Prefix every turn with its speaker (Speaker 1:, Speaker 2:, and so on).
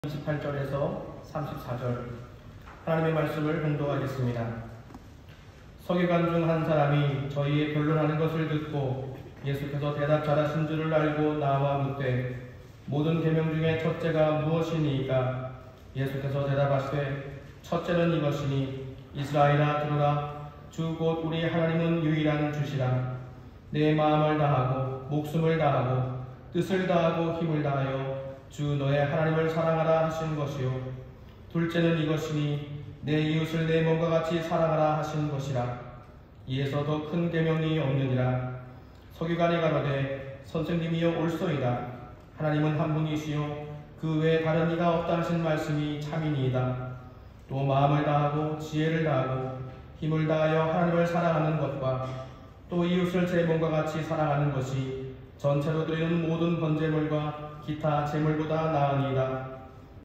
Speaker 1: 28절에서 34절 하나님의 말씀을 봉독하겠습니다. 서기관 중 한 사람이 저희의 변론하는 것을 듣고 예수께서 대답 잘하신 줄을 알고 나와 묻되 모든 계명 중에 첫째가 무엇이니이까? 예수께서 대답하시되 첫째는 이것이니 이스라엘아 들으라. 주 곧 우리 하나님은 유일한 주시라. 내 마음을 다하고 목숨을 다하고 뜻을 다하고 힘을 다하여 주 너의 하나님을 사랑하라 하신 것이요. 둘째는 이것이니 내 이웃을 내 몸과 같이 사랑하라 하신 것이라. 이에서 더 큰 계명이 없느니라. 서기관이 가로되 선생님이여 옳소이다. 하나님은 한 분이시요 그 외에 다른 이가 없다 하신 말씀이 참이니이다. 또 마음을 다하고 지혜를 다하고 힘을 다하여 하나님을 사랑하는 것과 또 이웃을 제 몸과 같이 사랑하는 것이 전체로 드리는 모든 번제물과 기타 제물보다 나으니이다.